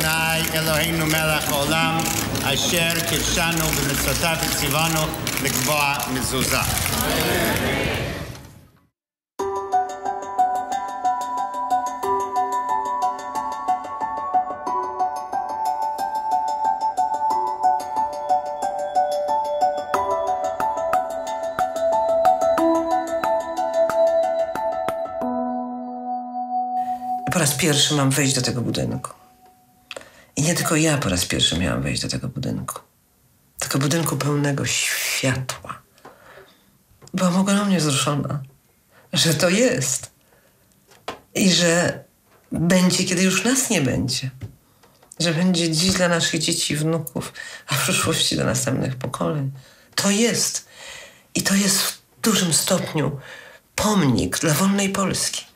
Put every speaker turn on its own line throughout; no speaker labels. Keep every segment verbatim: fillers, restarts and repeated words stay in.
Adonai Eloheinu melech haolam, asher קידשנו במצוותיו וציוונו לקבוע מזוזה.
Po raz pierwszy mam wejść do tego budynku. I nie tylko ja po raz pierwszy miałam wejść do tego budynku. Tego budynku pełnego światła. Byłam ogromnie wzruszona, że to jest. I że będzie, kiedy już nas nie będzie. Że będzie dziś dla naszych dzieci i wnuków, a w przyszłości dla następnych pokoleń. To jest. I to jest w dużym stopniu pomnik dla wolnej Polski.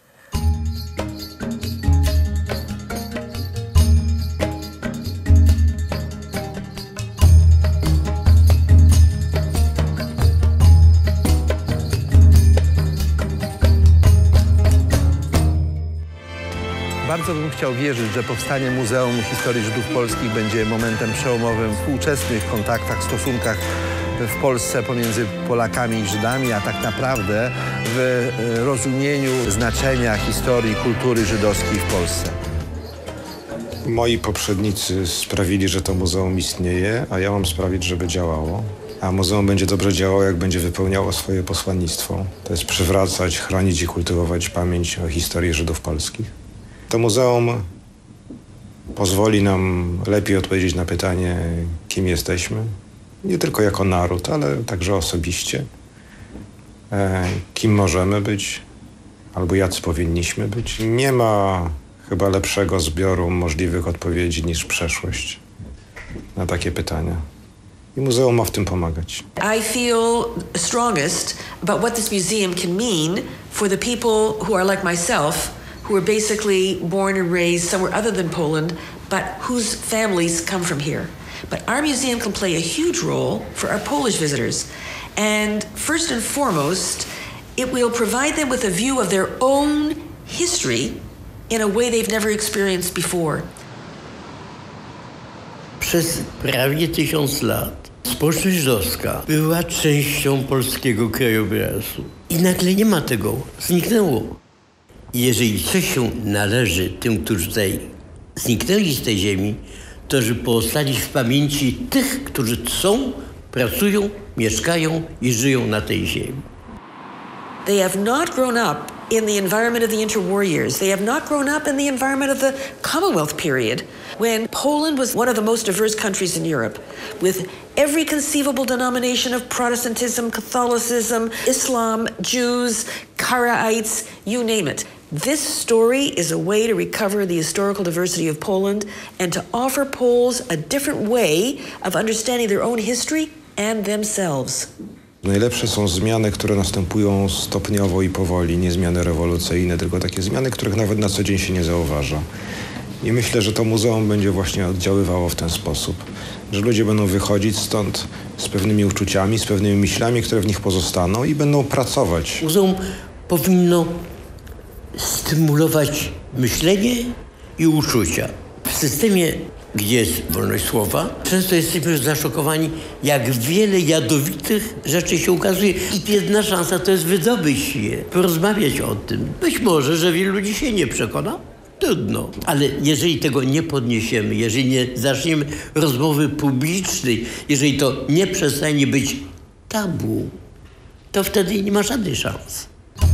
Bardzo bym chciał wierzyć, że powstanie Muzeum Historii Żydów Polskich będzie momentem przełomowym w współczesnych kontaktach, stosunkach w Polsce pomiędzy Polakami i Żydami, a tak naprawdę w rozumieniu znaczenia historii, kultury żydowskiej w Polsce.
Moi poprzednicy sprawili, że to muzeum istnieje, a ja mam sprawić, żeby działało. A muzeum będzie dobrze działało, jak będzie wypełniało swoje posłannictwo. To jest przywracać, chronić i kultywować pamięć o historii Żydów polskich. To muzeum pozwoli nam lepiej odpowiedzieć na pytanie, kim jesteśmy. Nie tylko jako naród, ale także osobiście. E, kim możemy być, albo jacy powinniśmy być. Nie ma chyba lepszego zbioru możliwych odpowiedzi niż przeszłość na takie pytania. I muzeum ma w tym pomagać.
I feel strongest about what this museum can mean for the people who are like myself, who were basically born and raised somewhere other than Poland, but whose families come from here. But our museum can play a huge role for our Polish visitors. And first and foremost, it will provide them with a view of their own history in a way they've never experienced before.
Przez prawie tysiąc lat społeczność żydowska była częścią polskiego krajobrazu. I nagle nie ma tego. Zniknęło. I jeżeli coś się należy tym, którzy tutaj zniknęli z tej ziemi, to że pozostali w pamięci tych, którzy są, pracują, mieszkają i żyją na tej ziemi.
They have not grown up in the environment of the interwar years. They have not grown up in the environment of the Commonwealth period, when Poland was one of the most diverse countries in Europe, with every conceivable denomination of Protestantism, Catholicism, Islam, Jews, Karaites, you name it. This story is a way to recover the historical diversity of Poland and to offer Poles a different way of understanding their own history and themselves.
Najlepsze są zmiany, które następują stopniowo i powoli, nie zmiany rewolucyjne, tylko takie zmiany, których nawet na co dzień się nie zauważa. I myślę, że to muzeum będzie właśnie oddziaływało w ten sposób, że ludzie będą wychodzić stąd z pewnymi uczuciami, z pewnymi myślami, które w nich pozostaną i będą pracować.
Muzeum powinno stymulować myślenie i uczucia. W systemie, gdzie jest wolność słowa, często jesteśmy zaszokowani, jak wiele jadowitych rzeczy się ukazuje. I jedna szansa to jest wydobyć je, porozmawiać o tym. Być może, że wielu ludzi się nie przekona, trudno. Ale jeżeli tego nie podniesiemy, jeżeli nie zaczniemy rozmowy publicznej, jeżeli to nie przestanie być tabu, to wtedy nie ma żadnej szans.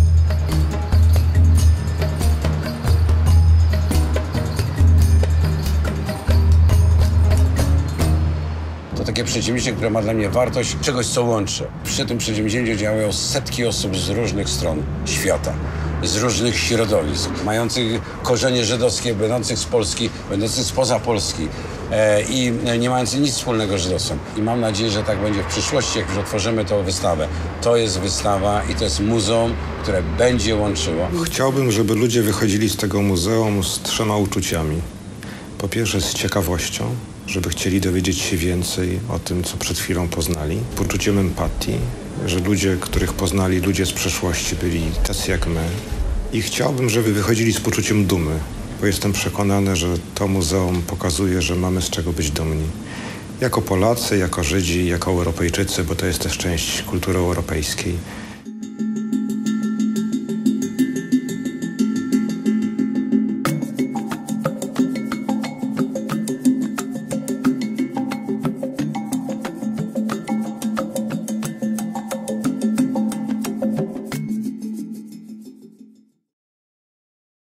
Takie przedsięwzięcie, które ma dla mnie wartość czegoś, co łączy. Przy tym przedsięwzięciu działają setki osób z różnych stron świata, z różnych środowisk, mających korzenie żydowskie, będących z Polski, będących spoza Polski e, i nie mających nic wspólnego z żydostwem. I mam nadzieję, że tak będzie w przyszłości, jak już otworzymy tę wystawę. To jest wystawa i to jest muzeum, które będzie łączyło.
Chciałbym, żeby ludzie wychodzili z tego muzeum z trzema uczuciami. Po pierwsze z ciekawością, żeby chcieli dowiedzieć się więcej o tym, co przed chwilą poznali. Poczuciem empatii, że ludzie, których poznali, ludzie z przeszłości byli tacy jak my. I chciałbym, żeby wychodzili z poczuciem dumy, bo jestem przekonany, że to muzeum pokazuje, że mamy z czego być dumni. Jako Polacy, jako Żydzi, jako Europejczycy, bo to jest też część kultury europejskiej.